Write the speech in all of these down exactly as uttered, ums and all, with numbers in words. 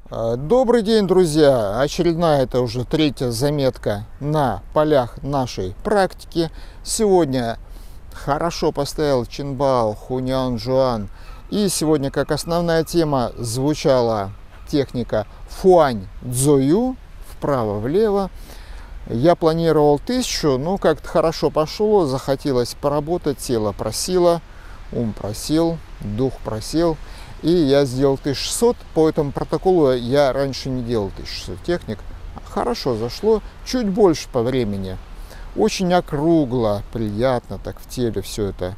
Добрый день, друзья! Очередная, это уже третья заметка на полях нашей практики. Сегодня хорошо поставил Чинбао Хунян Жуан. И сегодня как основная тема звучала техника Фуань Цзою, вправо-влево. Я планировал тысячу, но как-то хорошо пошло, захотелось поработать, тело просило, ум просил, дух просил. И я сделал тысячу шестьсот. По этому протоколу я раньше не делал тысячу шестьсот техник. Хорошо зашло, чуть больше по времени. Очень округло, приятно так в теле все это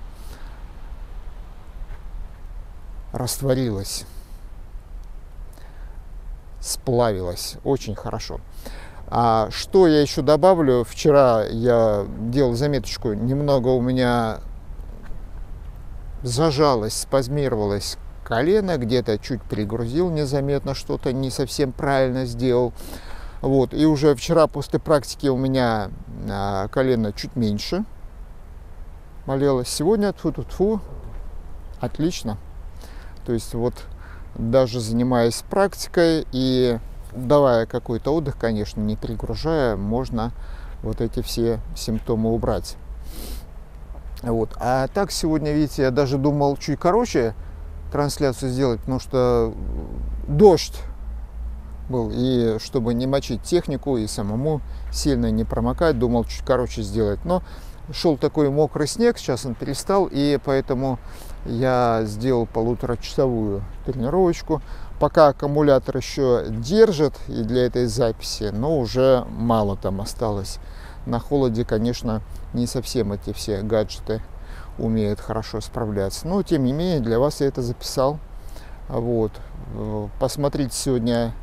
растворилось, сплавилось. Очень хорошо. А что я еще добавлю? Вчера я делал заметочку, немного у меня зажалось, спазмировалось колено, где-то чуть перегрузил незаметно, что-то не совсем правильно сделал. Вот. И уже вчера после практики у меня а, колено чуть меньше болело. Сегодня тьфу-тьфу-тьфу, отлично. То есть вот даже занимаясь практикой и давая какой-то отдых, конечно, не перегружая, можно вот эти все симптомы убрать. Вот. А так сегодня, видите, я даже думал чуть короче трансляцию сделать, потому что дождь был, и чтобы не мочить технику и самому сильно не промокать, думал чуть короче сделать. Но шел такой мокрый снег, сейчас он перестал, и поэтому я сделал полуторачасовую тренировочку. Пока аккумулятор еще держит и для этой записи, но уже мало там осталось. На холоде, конечно, не совсем эти все гаджеты умеют хорошо справляться. Но, тем не менее, для вас я это записал. Вот. Посмотрите сегодня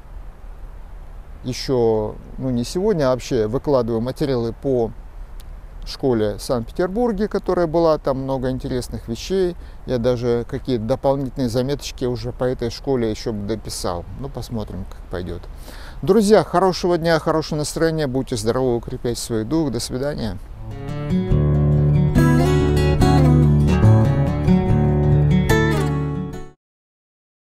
еще, ну не сегодня, а вообще выкладываю материалы по школе в Санкт-Петербурге, которая была, там много интересных вещей. Я даже какие-то дополнительные заметочки уже по этой школе еще дописал. Ну, посмотрим, как пойдет. Друзья, хорошего дня, хорошего настроения, будьте здоровы, укрепляйте свой дух. До свидания.